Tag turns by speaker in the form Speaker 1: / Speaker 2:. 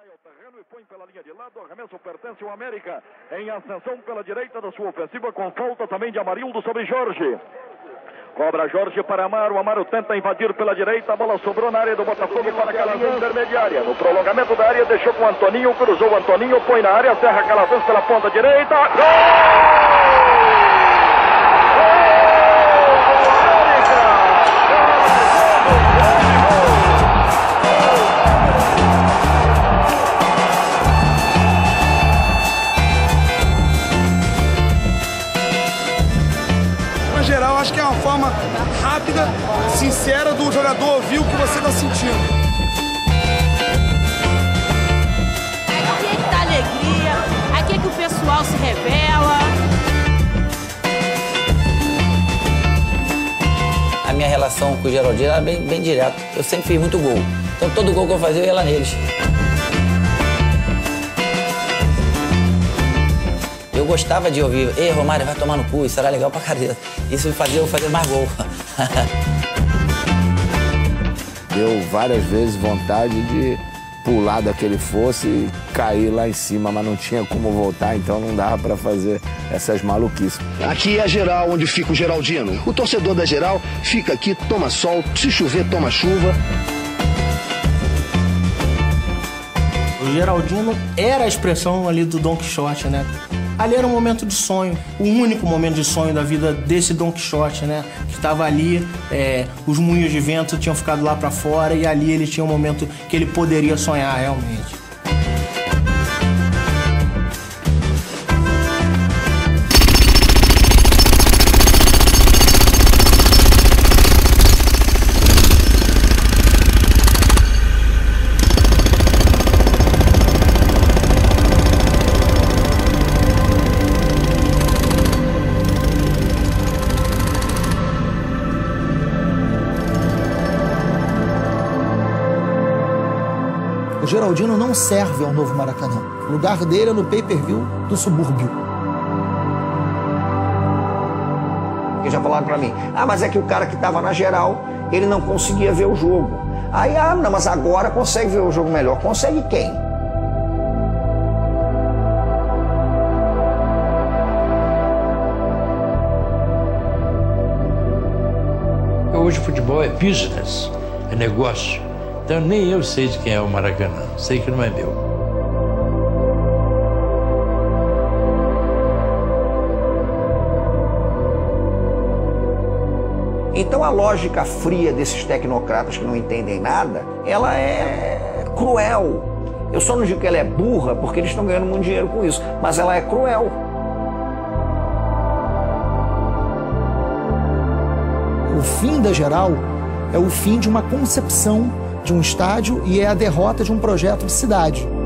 Speaker 1: cai ao terreno e põe pela linha de lado. O arremesso pertence ao América em ascensão pela direita da sua ofensiva, com falta também de Amarildo sobre Jorge. Cobra Jorge para Amaro. Amaro tenta invadir pela direita. A bola sobrou na área do Botafogo para Calazans, intermediária. No prolongamento da área, deixou com o Antoninho. Cruzou o Antoninho, põe na área. Serra Calazans pela ponta direita. Gol!
Speaker 2: No geral, acho que é uma forma rápida, sincera do jogador ouvir o que você está sentindo.
Speaker 3: Aqui é que dá alegria, aqui é que o pessoal se revela.
Speaker 4: A minha relação com o Geraldinho era bem direta. Eu sempre fiz muito gol. Então todo gol que eu fazia, eu ia lá neles. Eu gostava de ouvir: ei, Romário, vai tomar no cu, isso era legal pra caramba. Isso me fazia eu fazer mais gol.
Speaker 5: Deu várias vezes vontade de pular daquele fosso e cair lá em cima, mas não tinha como voltar, então não dava pra fazer essas maluquices.
Speaker 6: Aqui é a Geral, onde fica o Geraldino. O torcedor da Geral fica aqui, toma sol, se chover, toma chuva.
Speaker 7: O Geraldino era a expressão ali do Don Quixote, né? Ali era um momento de sonho, o único momento de sonho da vida desse Don Quixote, né? Que estava ali, os moinhos de vento tinham ficado lá para fora e ali ele tinha um momento que ele poderia sonhar realmente.
Speaker 8: O Geraldino não serve ao novo Maracanã. O lugar dele é no pay-per-view do subúrbio.
Speaker 6: Já falaram pra mim: ah, mas é que o cara que tava na Geral, ele não conseguia ver o jogo. Aí, não, mas agora consegue ver o jogo melhor. Consegue quem?
Speaker 9: Hoje o futebol é business, é negócio. Então nem eu sei de quem é o Maracanã, sei que não é meu.
Speaker 6: Então a lógica fria desses tecnocratas que não entendem nada, ela é cruel. Eu só não digo que ela é burra porque eles estão ganhando muito dinheiro com isso, mas ela é cruel.
Speaker 8: O fim da Geral é o fim de uma concepção de um estádio e é a derrota de um projeto de cidade.